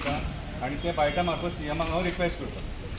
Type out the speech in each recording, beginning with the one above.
दिता आनी ते बायटा मार्फत सीएमाक हांव रिक्वेस्ट करता.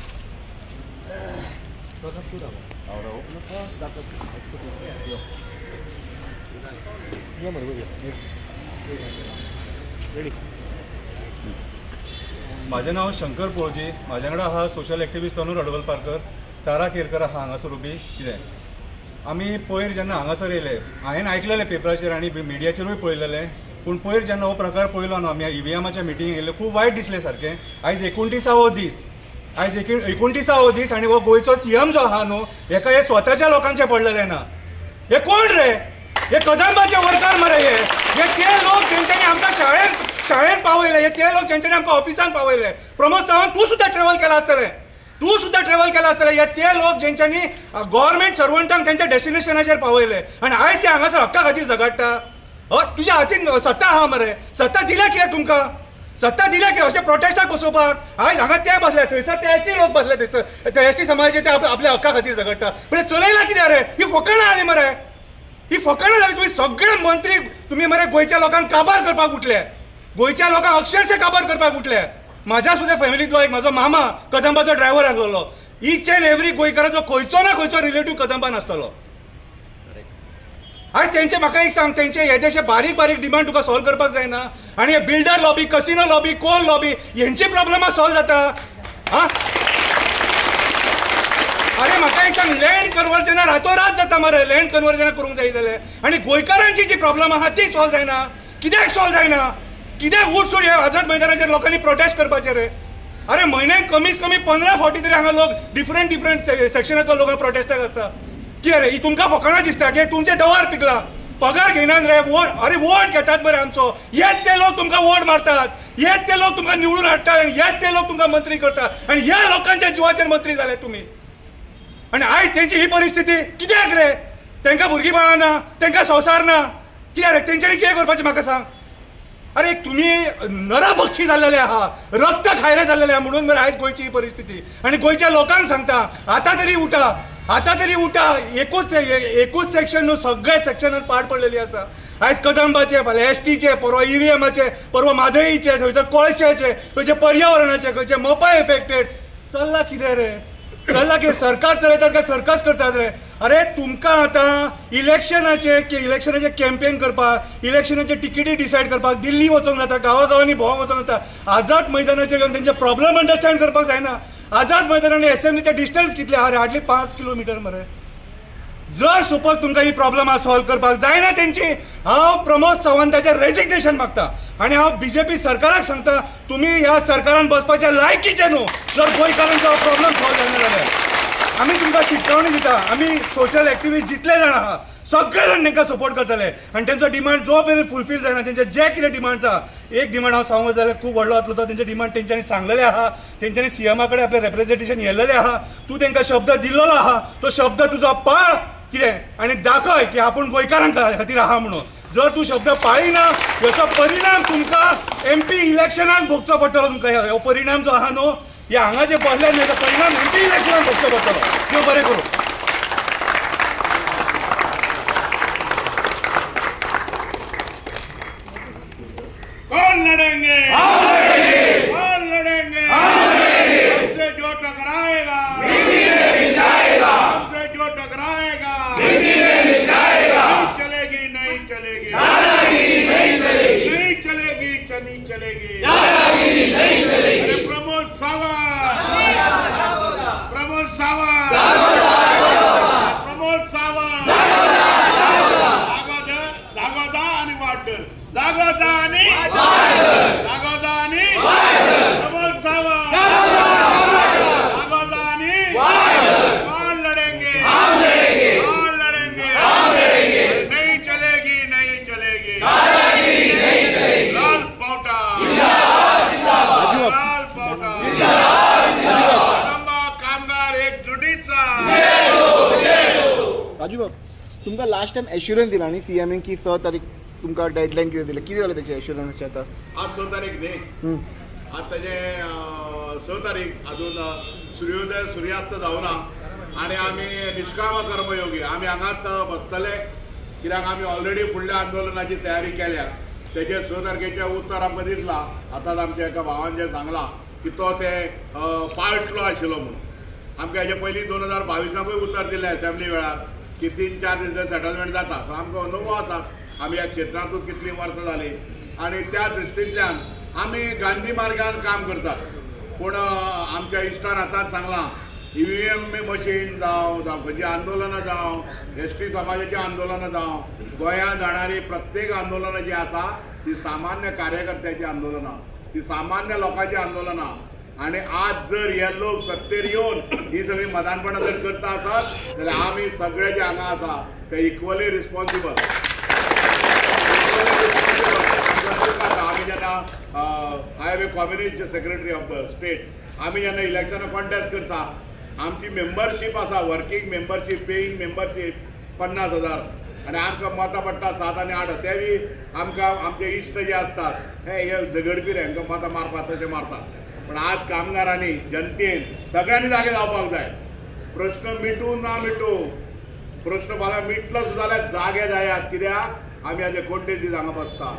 माझे नाव शंकर पोळजी. म्हाज्या वांगडा आहा सोशल एक्टिविस्ट तनूर अडवलपारकर, तारा केरकर आहा हांगासर उबी. कितें आमी पयर जेन्ना हांगासर येयले हांवें आयकलेलें पेपराचेर आनी मिडियाचेरूय पळयलेलें, पूण पयर जेन्ना हो प्रकार पळयलो न्हू आमी ईव्हीएमाच्या मिटिंगेक येयले खूब वायट दिसलें सारकें. आयज 29वो दीस, आयज 29वो दीस आनी हो गोंयचो सीएम जो आहा न्हू हेका हे स्वताच्या लोकांचे पडलेले ना. हे कोण रे? हे कदंबाचे वर्कर मरे. हे ते लोक जेंच्यांनी आमकां शाळेंत पावयले, हे ते लोक जेंच्यांनी आमकां ऑफिसान पावयले. प्रमोद सावंत तूं सुद्दां ट्रॅव्हल केला आसतलें, हे ते लोक जेंच्यांनी गव्हर्मेंट सर्वंटांक तेंच्या डेस्टिनेशनाचेर पावयले आनी आयज ते हांगासर हक्का खातीर झगडटा. तुज्या हातीन सत्ता आहा मरे. सत्ता दिल्या कितें तुमकां? सत्ता दिल्या की अशें प्रोटेस्टाक बसोवपाक? आयज हांगा ते बसले, थंयसर ते एसटी लोक बसले, थंयसर ते एसटी समाजाचे ते आपल्या हक्का खातीर झगडटा. पण चलयला कितें रे? ही फकाणां जाली मरे, ही फकाणां जाली. तुम्ही सगळे मंत्री तुम्ही मरे गोंयच्या लोकांक काबार करपाक उठले, गोंयच्या लोकांक अक्षरशः काबार करपाक उठले. म्हाज्या सुद्दां फॅमिलींतलो एक म्हाजो मामा कदंबाचो ड्रायव्हर आसलेलो. ईच एंड एवरी गोंयकाराचो खंयचो ना खंयचो रिलेटिव्ह कदंबान आसतलो. आज तेंचे म्हाका एक सांग, तेंचे येदेशे बारीक बारीक डिमांड तुका सॉल्व करपाक जायना आनी हे builder lobby, casino lobby, coal lobby हेंची प्रॉब्लेमां सॉल्व जाता? अरे म्हाका एक सांग, लँड कन्वर्जनां रातोरात जाता मरे. लँड कन्वर्जनां करूंक जाय जाल्यार आनी गोंयकारांची जी प्रॉब्लेम आहा ती सॉल्व जायना. कित्याक सॉल्व जायना? कित्याक उठ सोड हे आझाद मैदानाचेर लोकांनी प्रोटेस्ट करपाचें रे? अरे म्हयन्याक कमीत कमी 15 फावटी तरी हांगा लोक डिफरंट सेक्शनांतलो लोक प्रोटेस्टाक आसता. कितें रे? ही तुमकां फकाणां दिसता की तुमचे दवार पिकला? पगार घेयनात रे, वोट. अरे वोट घेतात मरे आमचो. हेच ते लोक तुमकां वोट मारतात, हेच ते लोक तुमकां निवडून हाडटात आनी हेच ते लोक तुमकां मंत्री करतात आनी ह्या लोकांच्या जिवाचेर मंत्री जाले तुमी. आनी आयज तेंची ही परिस्थिती कित्याक रे? तेंकां भुरगीं बाळां ना, तेंकां संवसार ना. कित्याक रे? तेंच्यांनी कितें करपाचें म्हाका सांग. अरे तुम्ही नरभक्षी जाल्लेले आहा, रक्त खायरे जाल्लेले आहा म्हणून मरे आयज गोंयची ही परिस्थिती. आनी गोंयच्या लोकांक सांगता, आता तरी उठा, आता तरी उठा. एकूच सेक्शन न्हू, सगळे सेक्शनात पाड पडलेली आसा. आयज कदंबाचे, फाल्यां एसटीचे, परवा ईव्हीएमाचे, परवा म्हादईचे, थंयसर कोळशाचे, खंयचे पर्यावरणाचे, खंयचे मोपा इफेक्टेड. चल्ला कितें रे? चल्ला की सरकार चलयतात काय सर्कस करतात रे? अरे तुमकां आतां इलेक्शनाचे कॅम्पेन करपाक, इलेक्शनाचे टिकेटी डिसायड करपाक दिल्ली वचोंक जाता, गांवागांवांनी भोंवूंक वचोंक जाता. आझाद मैदानाचेर येवन तेंचे प्रॉब्लेम अंडरस्टँड करपाक जायना. आझाद मैदान आनी एसएमसीचे डिस्टन्स कितले आहा रे? हार्डली 5 किलोमीटर मरे. जर सपोज तुमकां ही प्रॉब्लेम सॉल्व करपाक जायना तेंची, हांव प्रमोद सावंताचें रेजिग्नेशन मागता आनी हांव बीजेपी सरकाराक सांगता, तुमी ह्या सरकारान बसपाचे लायकीचे न्हू. जर गोंयकारांचो हो प्रॉब्लेम सॉल्व जायना जाल्यार आमी तुमकां शिटकावणी दिता. आमी सोशल एक्टिविस्ट जितले जाण आहा सगळे जाण तांकां सपोर्ट करतले आनी तेंचो डिमांड जो मेरेन फुलफील जायना, तेंचे जे कितें डिमांड्स आहा, एक डिमांड हांव सांगूंक जाल्यार खूब व्हडलो जातलो तो, तेंचे डिमांड तेंच्यांनी सांगलेले आहा, तेंच्यांनी सीएमा कडेन आपलें रेप्रेझेंटेशन येयल्लेलें आहा. तूं तांकां शब्द दिल्लो आहा, तो शब्द तुजो पाळ कितें आनी दाखय की आपूण गोंयकारां खातीर आहा म्हणून. जर तूं शब्द पाळिना हेचो परिणाम तुमकां एमपी इलेक्शनाक भोगचो पडटलो. तुमकां हो परिणाम जो आहा न्हू, हे हांगा जे बसले न्हू, हेचो परिणाम एमपी इलेक्शनाक भोगचो पडटलो. देव बरें करूं. कौन लड़ेंगे? कौन लड़ेंगे? हमसे जो टकराएगा हमसे जो टकराएगा चलेगी नहीं चलेगी, नहीं चलेगी, चलेगी. अरे प्रमोद सावंत, प्रमोद सावंत, प्रमोद सावंत, दागोदा आणि वाढ, दागोदा आणि प्रमोद सावंत, दागोदा आणि कौन लड़ेंगे? कौन लड़ेंगे? नहीं चलेगी, नहीं चलेगी. लाल पौटा, लाल पौटा, कदंबा कामगार एकजुटीचा. राजू बाब, तुमकां लास्ट टाइम एश्युरन्स दिला न्ही सीएमएन की 6 तारीख तुमकां डेडलायन कितें दिलें? कितें जालें तेचे एश्युरन्सचे आतां? आज 6 तारीख न्ही, आज तेजे 6 तारीख अजून सूर्यास्त जावना आनी आमी निश्काम कर्मयोगी आमी हांगाच बसतले, कित्याक आमी ऑलरेडी फुडल्या आंदोलनाची तयारी केल्या तेजे 6 तारखेच्या उत्तर आमकां दिसला. आतांच आमच्या एका भावान जें सांगलां की तो ते पाळटलो आशिल्लो म्हणून. आमकां हेजे पयलीं 2022 उतर दिलें असेंब्ली वेळार की 3-4 दीस सेटलमेंट जाता. सो आमकां अनुभव आसा, आमी ह्या क्षेत्रांतूच कितलीं वर्सां जालीं आनी त्या दृश्टींतल्यान आमी गांधी मार्गान काम करतात. पूण आमच्या इश्टान आतांच सांगलां EVM मशीन जावं खंयची आंदोलनां जावं ST समाजाची आंदोलनां जावं गोंयांत जाणारी प्रत्येक आंदोलनां जीं आसा ती सामान्य कार्यकर्त्याची आंदोलनां, ती सामान्य लोकांची आंदोलनां. आणि आज जर हे लोक सत्तेर येवन ही सगळी मदानपणां जर करता आसत जाल्यार आमी सगळे जे हांगा आसा ते इक्वली रिस्पॉन्सिबल. आमी जेन्ना I am a communist secretary of the state, आमी जेन्ना इलेक्शनां कॉन्टेस्ट करता आमची मेंबरशीप आसा, वर्कींग मेंबरशीप, पेईंग मेंबरशीप 50,000 आनी आमकां मतां पडटा 7 आनी 8. तेवूय आमकां आमचे इश्ट जे आसतात हे झगडपी हांकां मतां मारतात तशें मारतात. पण आज कामगारांनी, जनतेन सगळ्यांनी जागे जावपाक जाय. प्रश्न मिटू ना मिटू, प्रश्न फाल्यां मिटलो सुद्दां जाल्यार जागे जायात. कित्याक आमी आज 29 दीस हांगा बसतात.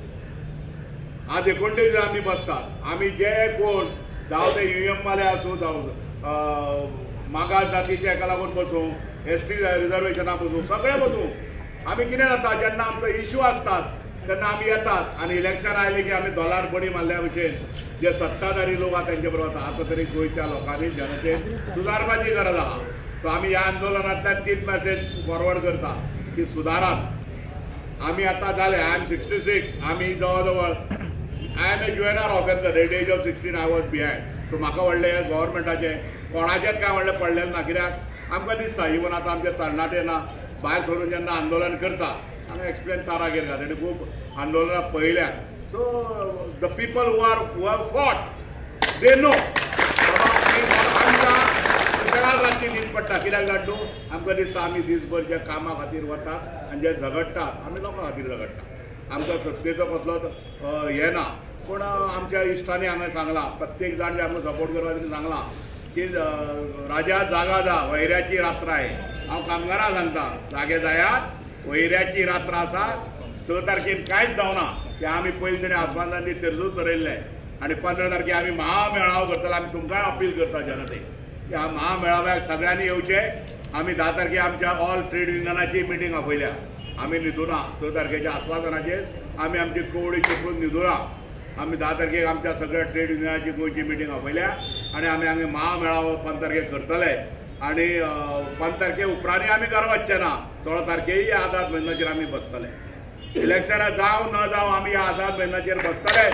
आज 29 दीस आमी बसतात. आमी जे कोण जावं ते EVM वाले आसूं, जावं मागास जातीचे हेका लागून बसूं, ST रिजर्वेशना बसूं, सगळे बसूं. आमी कितें जाता जेन्ना आमचो इश्यू आसतात तेन्ना आमी येतात आनी इलेक्शन आयलें की आमी दोलार बडी मारल्या भशेन जे सत्ताधारी लोक आहा तेंचे बरोबर आतां तरी गोंयच्या लोकांनी जनतेन सुदारपाची गरज आहा. सो आमी ह्या आंदोलनांतल्यान तीच मॅसेज फॉरवर्ड करता की सुदारात. आमी आतां जाले, आय एम 66, आमी जवळ जवळ I am a juvenile offender. At age of 16 I was behind. So म्हाका व्हडलें गव्हर्मेंटाचें कोणाचेंच काय व्हडलें पडलेलें ना. कित्याक आमकां दिसता इवन आतां आमचे तरणाटे ना भायर सरून जेन्ना आंदोलन करता हांगा एक्सप्लेन तारागेर घात ताणें खूब आंदोलनां पळयल्यात. So the people who have fought they know आमकां सगळ्यात रातची न्हीद पडटा. कित्याक जाणटू आमकां दिसता आमी दीसभर जे कामा खातीर वतात आनी जे झगडटात आमी लोकां खातीर झगडटा. आमकां सत्तेचो कसलोच हें ना. पूण आमच्या इश्टांनी हांगा सांगलां, प्रत्येक जाण जे आमकां सपोर्ट करता तेणी सांगलां की राजा जागा जा, वैऱ्याची रात्र आहे. हांव कामगारांक सांगता जागे जायात, वैऱ्याची रात्र आसा. 6 तारखेन कांयच जावना की आमी पयलीं तेणी आसमानांनी तेरजूच धरयल्लें आनी 15 तारखेक आमी महामेळावो करतले. आमी तुमकांय अपील करता जनतेक की ह्या महामेळाव्याक सगळ्यांनी येवचें. आमी 10 तारखेक आमच्या ऑल ट्रेड युनियनाची मिटींग आपयल्या. आमी न्हिदुना 6 तारखेच्या आस्वासनाचेर आमी आमची कवडी चिपळून न्हिदुना. आमी 10 तारखेक आमच्या सगळ्या ट्रेड युनियनाची गोंयची मिटींग आपयल्या आनी आमी हांगा महामेळावो 15 तारखेक करतले. आनी 15 तारखे उपरांतूय आमी घरा वचचे ना. 16 तारखेकय आझाद मैदानाचेर आमी बसतले. इलेक्शनां जावं न जावं आमी ह्या आझाद मैदानाचेर बसतले.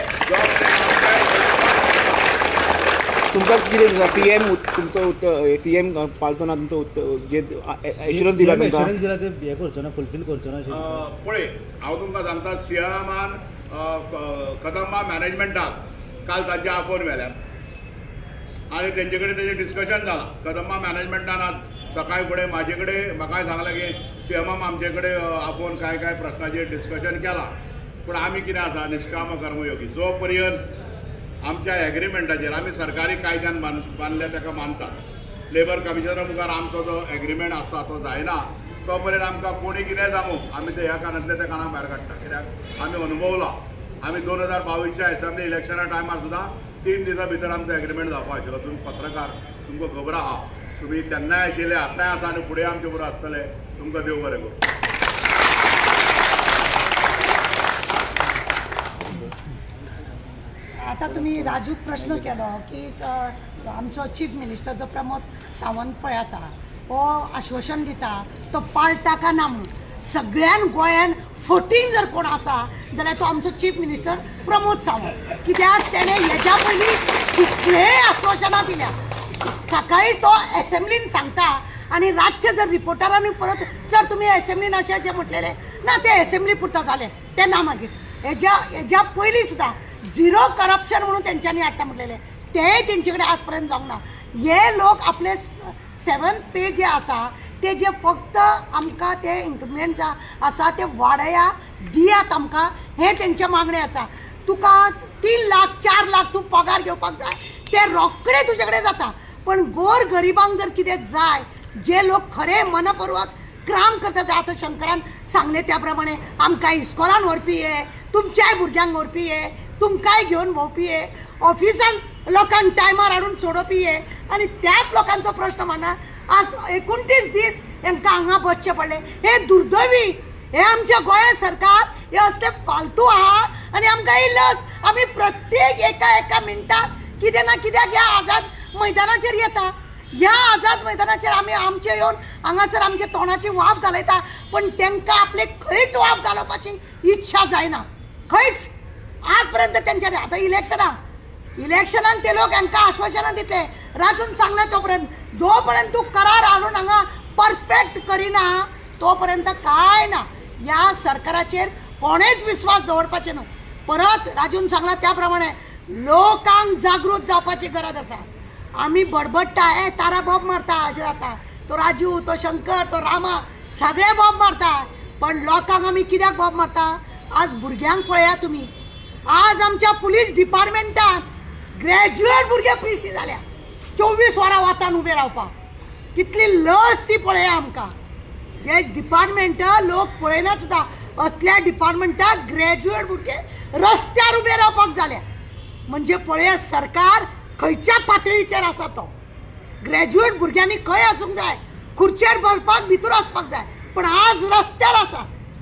तुमकां कितें दिसता PM तुमचो PM पालतना तुमचो जे एश्युरन्स दिला तुमकां दिला ते हे करचो ना, फुलफील करचो ना. पळय हांव तुमकां सांगता सीएमान कदंबा मॅनेजमेंटाक काल तांचे आफोन व्हेल्यात आनी तेंचे कडेन तेजें डिस्कशन जालां. कदंबा मॅनेजमेंटान आज सकाळी फुडें म्हाजे कडेन म्हाकाय सांगलें की सीएमान आमचे कडेन आफोन कांय प्रश्नाचेर डिस्कशन केलां. पूण आमी कितें आसा निश्काम कर्मयोगी. जो पर्यंत आमच्या एग्रीमेंटाचेर आमी सरकारी कायद्यान बांदल्या ताका मानतात. लेबर कमिशनरा मुखार आमचो जो एग्रीमेंट आसा तो जायना तो पर्यंत आमकां कोणी कितें जावं आमी ते ह्या कारणांतले त्या कानाक भायर काडटा. कित्याक आमी अनुभवला. आमी 2022च्या असेंब्ली इलेक्शना टायमार सुद्दां 3 दिसां भितर आमचो एग्रीमेंट जावपा आशिल्लो. तुमी पत्रकार तुमकां खबर आहा, तुमी तेन्नाय आशिल्ले, आतांय आसा आनी फुडें आमचे बरोबर आसतले. तुमकां देव बरें करूं. आता तुम्ही राजूक प्रश्न केलो की आमचो चीफ मिनिस्टर जो प्रमोद सावंत पळय आसा हो आश्वासन दिता तो पाळटा का ना म्हणून. सगळ्यान गोंयान फटींग जर कोण आसा जाल्यार तो आमचो चीफ मिनिस्टर प्रमोद सावंत. कित्याक तेणें हेच्या पयलीं कितलेय आश्वासनां दिल्या. सकाळीच तो एसेंब्लीन सांगता आनी रातचे जर रिपोर्टरांनी परत सर तुमी एसेंब्लीन अशें म्हटलेले ना, ते एसेंब्ली पुरता जालें ते ना. मागीर हेज्या पयलीं सुद्दां 0 करप्शन म्हणून तेंच्यांनी हाडटा म्हटलेले, तेय तेंचे कडेन आज पर्यंत जावंक ना. हे लोक आपले 7th पे जे आसा ते जे फक्त आमकां ते इन्क्रिमेंट आसा ते वाडया दियात आमकां, हे तेंचे मागणे आसा. तुका 3 लाख 4 लाख तूं पगार घेवपाक जाय ते रोखडे तुजे कडेन जाता. पण गोर गरिबांक जर कितें जाय, जे लोक खरे मनपूर्वक क्राम करता जाय. आतां शंकरान सांगले त्या प्रमाणे आमकां इस्कॉलान व्हरपी हे, तुमच्याय भुरग्यांक व्हरपी हे, तुमकांय घेवन भोंवपी हे, ऑफिसान लोकांक टायमार हाडून सोडोवपी हे, आनी त्याच लोकांचो प्रश्न म्हणा आज 29 दीस हांकां हांगा बसचें पडलें. हे दुर्दैवी, हे आमचे गोंय सरकार हे असले फालतू आहा आनी आमकां इल्लोच आमी प्रत्येक एका मिनटाक कितें ना कित्याक ह्या आझाद मैदानाचेर येता. ह्या आझाद मैदानाचेर आमी आमचे येवन हांगासर आमचे तोंडाची वाफ घालयता, पण तांकां आपले खंयच वाफ घालोवपाची इच्छा जायना खंयच. आज पर्यंत तेंच्यांनी आतां इलेक्शनान ते लोक हांकां आश्वासनां दितले. राजून सांगले तो पर्यंत जो पर्यंत तूं करार हाडून हांगा परफेक्ट करिना तो पर्यंत काय ना. ह्या सरकाराचेर कोणेच विश्वास दवरपाचे न्हू. परत राजून सांगला त्या प्रमाणे लोकांक जागृत जावपाची गरज आसा. आमी बडबडटा हे तारा बॉब मारता अशें जाता, तो राजू, तो शंकर, तो रामा सगळे बॉब मारता, पण लोकांक आमी कित्याक बॉब मारता. आज भुरग्यांक पळया तुमी, आज आमच्या पुलीस डिपार्टमेंटान ग्रॅज्युएट भुरगे पीसी जाल्या 24 वरां वातान उबे रावपाक. कितली लस ती पळया आमकां. हे डिपार्टमेंट लोक पळयना सुद्दां. असल्या डिपार्टमेंटाक ग्रॅज्युएट भुरगे रस्त्यार उबे रावपाक जाल्या म्हणजे पळया सरकार खंयच्या पातळीचेर आसा तो. ग्रॅज्युएट भुरग्यांनी खंय आसूंक जाय, खुर्चेर बसपाक भितर वचपाक जाय, पण आज रस्त्यार आसा.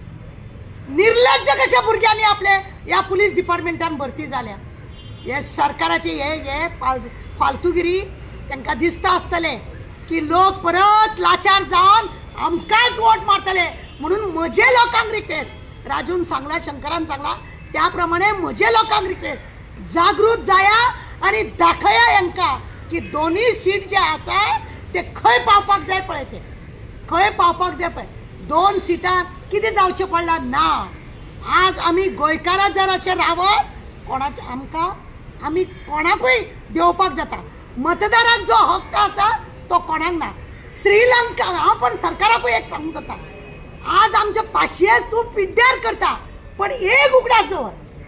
निर्लज्ज कशा भुरग्यांनी आपले ह्या पुलीस डिपार्टमेंटान भरती जाल्या. हे सरकाराचे हे फालतूगिरी तांकां दिसता आसतले की लोक परत लाचार जावन आमकांच वोट मारतले. म्हणून म्हजे लोकांक रिक्वेस्ट, राजून सांगला, शंकरान सांगला त्या प्रमाणे म्हजे लोकांक रिक्वेस्ट, जागृत जाया आनी दाखया हांकां की दोन्ही सीट जे आसा ते खंय पावपाक जाय पळय, ते खंय पावपाक जाय पळय. 2 सिटां कितें जावचें पडलां ना. आज आमी गोंयकारां जर अशें रावत कोणाचे आमी कोणाकूय देवपाक जाता. मतदाराक जो हक्क आसा तो कोणाक ना. श्रीलंका हांव पण सरकाराकूय एक सांगूंक जाता, आज आमचे 500 तूं पिड्ड्यार करता, पण एक उगडास दवर.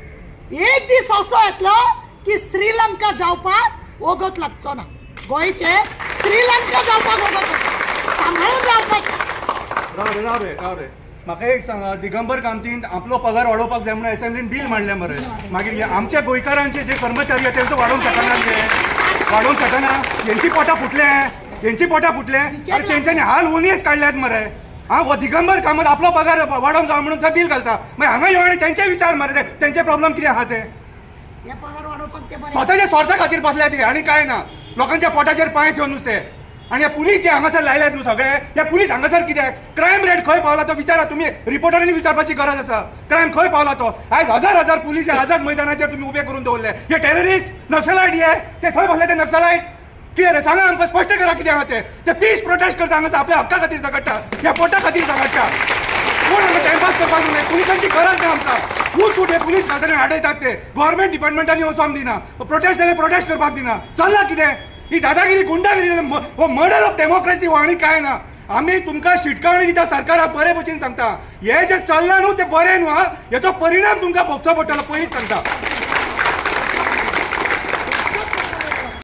एक दीस असो येतलो की श्रीलंका जावपाक वगत लागचो ना. गोंयचे श्रीलंका जावपाक वगत लागता. सांबाळून रावपाक. राव रे म्हाका एक सांगा, दिगंबर कामतीन आपलो पगार वाडोवपाक जाय म्हणून असेंब्लीन बिल मांडलें मरे. मागीर आमच्या गोंयकारांचे जे कर्मचारी आहेत तेंचो वाडोवंक शकना. हेंची पोटां फुटले अरे तेंच्यांनी हाल उणीस काडल्यात मरे. हो दिगंबर कामत आपलो पगार वाडोवंक जाय म्हणून थंय बिल घालता. मागीर हांगा येवन आनी तेंचे विचार मरे, तेंचे प्रॉब्लेम कितें आहा ते. स्वताच्या स्वार्था खातीर बसल्या ते आनी काय ना. लोकांच्या पोटाचेर पांय ठेवन नुसते. आनी हे पुलीस जे हांगासर लायल्यात न्हू सगळे, हे पुलीस हांगासर कित्याक. क्रायम रेट खंय पावला तो विचारा तुमी. रिपोर्टरांनी विचारपाची गरज आसा क्रायम खंय पावला तो. आयज हजार पुलीस आझाद मैदानाचेर तुमी उबे करून दवरले. हे टेररिस्ट नक्सलायट हे ते खंय बसले ते नक्सलायट. कितें रे सांगा आमकां, स्पश्ट करा कितें आहा ते पीस प्रोटेस्ट करता हांगासर आपल्या हक्का खातीर झगडटा, ह्या पोटा खातीर झगडटा. कोण हांगा टायमपास करपाक नये. पुलिसांची गरज ना आमकां. सूट हे पुलीस खात्यान आडयतात ते गव्हर्मेंट डिपार्टमेंटांनी वचोंक दिना. प्रोटेस्ट जाल्यार प्रोटेस्ट करपाक दिना. चल्ला कितें ही दादागिरी गुंडागिरी. हो मर्डर ऑफ डेमोक्रेसी हो आनी काय ना. आमी तुमकां शिटकावणी दिता सरकाराक बरे भशेन सांगता. हे जे चल्ला न्हू ते बरें न्हू. हेचो परिणाम तुमकां भोगचो पडटलो पयलींच सांगता.